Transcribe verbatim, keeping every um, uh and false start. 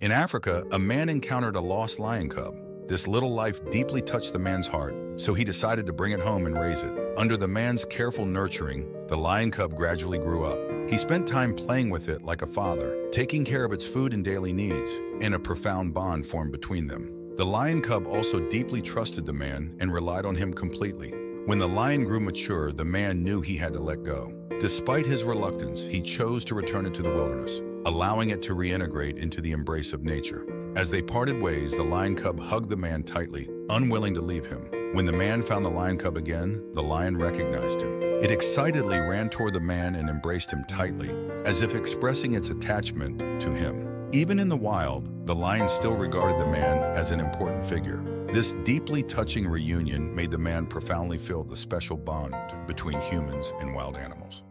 In Africa, a man encountered a lost lion cub. This little life deeply touched the man's heart, so he decided to bring it home and raise it. Under the man's careful nurturing, the lion cub gradually grew up. He spent time playing with it like a father, taking care of its food and daily needs, and a profound bond formed between them. The lion cub also deeply trusted the man and relied on him completely. When the lion grew mature, the man knew he had to let go. Despite his reluctance, he chose to return it to the wilderness, allowing it to reintegrate into the embrace of nature. As they parted ways, the lion cub hugged the man tightly, unwilling to leave him. When the man found the lion cub again, the lion recognized him. It excitedly ran toward the man and embraced him tightly, as if expressing its attachment to him. Even in the wild, the lion still regarded the man as an important figure. This deeply touching reunion made the man profoundly feel the special bond between humans and wild animals.